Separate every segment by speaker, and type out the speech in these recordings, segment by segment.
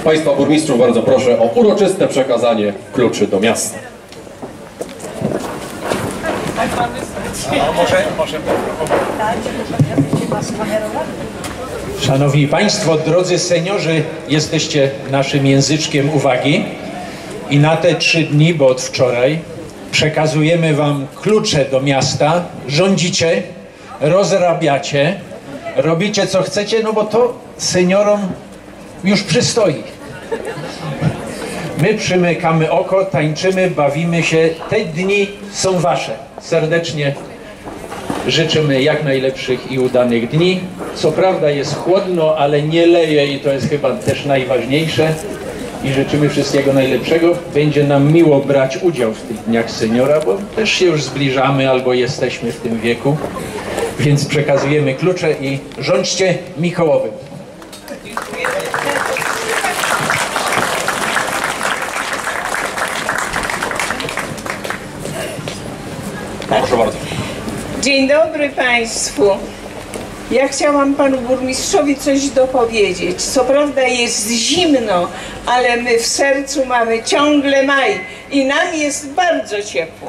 Speaker 1: Państwa burmistrzów bardzo proszę o uroczyste przekazanie kluczy do miasta.
Speaker 2: Szanowni Państwo, drodzy seniorzy, jesteście naszym języczkiem uwagi i na te 3 dni, bo od wczoraj, przekazujemy Wam klucze do miasta, rządzicie, rozrabiacie, robicie co chcecie, no bo to seniorom już przystoi. My przymykamy oko, tańczymy, bawimy się, te dni są Wasze. Serdecznie życzymy jak najlepszych i udanych dni. Co prawda jest chłodno, ale nie leje i to jest chyba też najważniejsze. I życzymy wszystkiego najlepszego. Będzie nam miło brać udział w tych dniach seniora, bo też się już zbliżamy albo jesteśmy w tym wieku. Więc przekazujemy klucze i rządźcie Mikołowym.
Speaker 1: Proszę bardzo.
Speaker 3: Dzień dobry Państwu. Ja chciałam Panu Burmistrzowi coś dopowiedzieć. Co prawda jest zimno, ale my w sercu mamy ciągle maj i nam jest bardzo ciepło.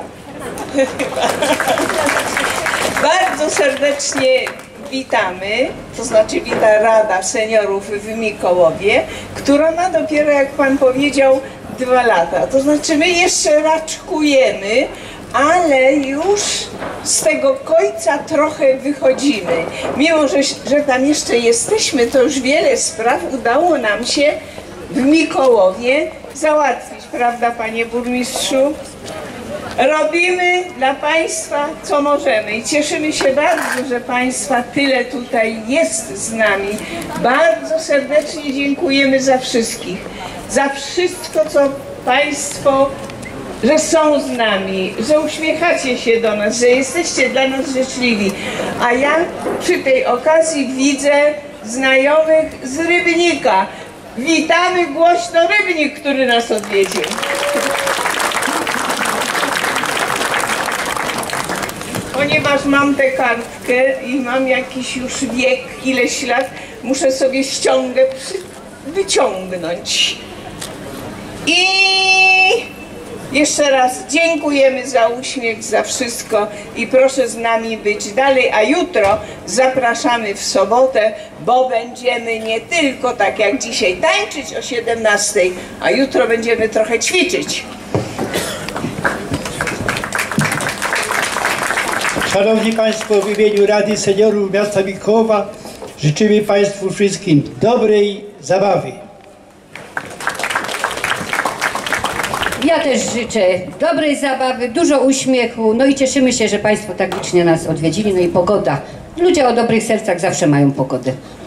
Speaker 3: Bardzo serdecznie witamy, to znaczy wita Rada Seniorów w Mikołowie, która ma dopiero, jak Pan powiedział, 2 lata. To znaczy my jeszcze raczkujemy, ale już z tego końca trochę wychodzimy. Mimo, że tam jeszcze jesteśmy, to już wiele spraw udało nam się w Mikołowie załatwić, prawda, Panie Burmistrzu? Robimy dla Państwa, co możemy i cieszymy się bardzo, że Państwa tyle tutaj jest z nami. Bardzo serdecznie dziękujemy za wszystkich, za wszystko, co Państwo, że są z nami, że uśmiechacie się do nas, że jesteście dla nas życzliwi. A ja przy tej okazji widzę znajomych z Rybnika. Witamy głośno Rybnik, który nas odwiedził. Ponieważ mam tę kartkę i mam jakiś już wiek, ileś lat, muszę sobie ściągę wyciągnąć. I jeszcze raz dziękujemy za uśmiech, za wszystko i proszę z nami być dalej, a jutro zapraszamy w sobotę, bo będziemy nie tylko tak jak dzisiaj tańczyć o 17, a jutro będziemy trochę ćwiczyć.
Speaker 4: Szanowni Państwo, w imieniu Rady Seniorów Miasta Mikołowa życzymy Państwu wszystkim dobrej zabawy.
Speaker 5: Ja też życzę dobrej zabawy, dużo uśmiechu, no i cieszymy się, że Państwo tak licznie nas odwiedzili, no i pogoda. Ludzie o dobrych sercach zawsze mają pogodę.